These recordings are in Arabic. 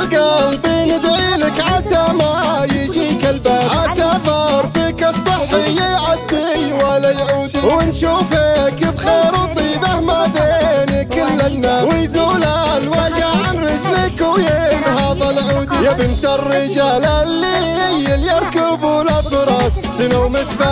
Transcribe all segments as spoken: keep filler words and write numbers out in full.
القلب ندعي لك عسى ما يجيك الباس، عسى ظرفك الصحي يعدي ولا يعود، ونشوفك بخير وطيبه ما بين كل الناس، ويزول الوجع عن رجلك وينهض العود. يا بنت الرجال اللي يركبوا الافراس، تنوم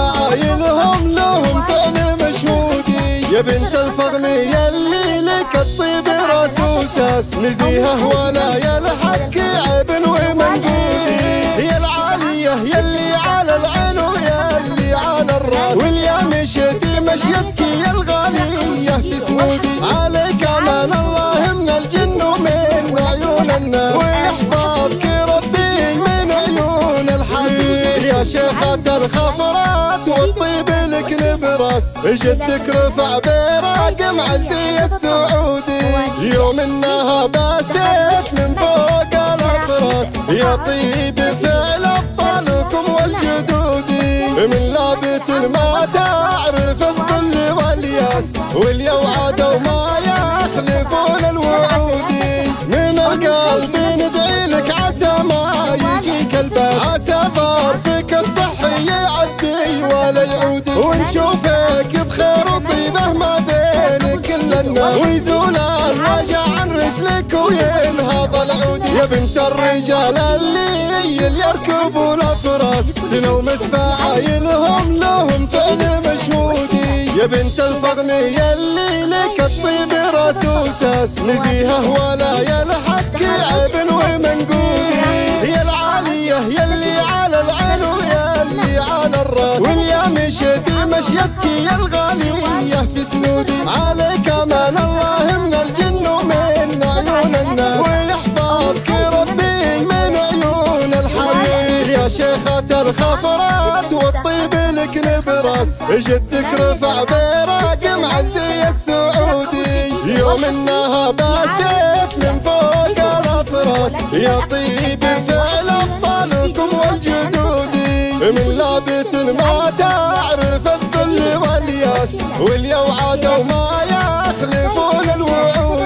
سفايلهم لهم فعل مشهودي. يا بنت الفضل يلي لك الطيب راس وساس، نزيهه ولا يلحق عيب ومنقودي. يا العاليه يلي على العين ويلي على الراس، واليا مشيتي مشيتك يا الغاليه في سنودي. عليك امان الله من الجن ومن عيون الناس، ويحفظك ربي من عيون الحاسد. يا شيخة الخفرات والطيب لك نبرس، جدك رفع براق معزي السعودي. يوم انها باسف من فوق الافراس، يا طيب فعل ابطالكم والجدودي. من لابت ما تعرف الظل والياس، واليوعد وما يخلفون الوعود. من القلب ندعي لك عسى ما يجيك الباس، عسى ظرفك الصحي يعدي ولا يعود، ونشوفك بخير وطيبه ما بين كل الناس، ويزول الوجع عن رجلك وينهض العود. يا بنت الرجال اللي يركبوا الافراس، تنوم سفايلهم لهم فعل مشهودي. يا بنت الفضل يلي لك الطيب راس وساس، نزيهه ولا يلحق عيب ومنقودي. يا العاليه يلي على العين ويلي على الراس، واليا مشيتي مشيتك يا الغاليه في سنودي. عليك امان الله من الجن ومن عيون الناس، ويحفظك ربي من عيون الحاسد. يا شيخة الخفرات والطيب لك نبرس، جدك رفع براق معزي السعودي. يوم انها باسف من فوق الافراس، يا طيب فعل ابطالكم والجدودي. من لابت ما تعرف الذل والياس، واليوعد وما يخلفون الوعود.